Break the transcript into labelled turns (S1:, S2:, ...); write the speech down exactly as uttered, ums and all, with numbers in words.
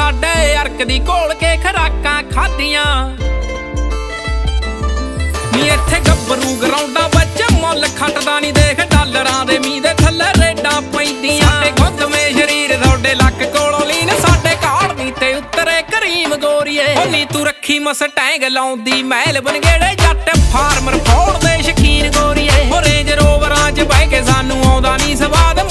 S1: ਸਾਡੇ ਅਰਕ ਦੀ ਘੋਲ ਕੇ ਖਰਾਕਾਂ ਖਾਧੀਆਂ ਨੀ ਇੱਥੇ ਗੱਭਰੂ ਗਰਾਉਂਡਾਂ ਵਿੱਚ ਮੁੱਲ ਖੱਟਦਾ ਨੀ ਦੇਖ ਡਾਲਰਾਂ ਦੇ ਮੀਂਹ ਦੇ ਥੱਲੇ ਰੇਡਾਂ ਪੈਂਦੀਆਂ ਸਾਡੇ ਗੁੱਦਵੇਂ ਸ਼ਰੀਰ ਤੁਹਾਡੇ ਲੱਕ ਕੋਲੋਂ ਲੀਨ ਸਾਡੇ ਕਾੜਨੀ ਤੇ ਉਤਰੇ ਕਰੀਮ ਗੋਰੀਏ ਓ ਨੀ ਤੂੰ ਰੱਖੀ ਮਸਟੈਂਗ ਲਾਉਂਦੀ ਮਹਿਲ ਬਨਗੇੜੇ ਜੱਟ ਫਾਰਮਰ ਫੋੜ ਦੇ ਸ਼ਕੀਨ ਗੋਰੀਏ ਓ ਰੇਂਜ ਰੋਵਰਾਂ 'ਚ ਬਹਿ ਕੇ ਸਾਨੂੰ ਆਉਂਦਾ ਨੀ ਸਵਾਦ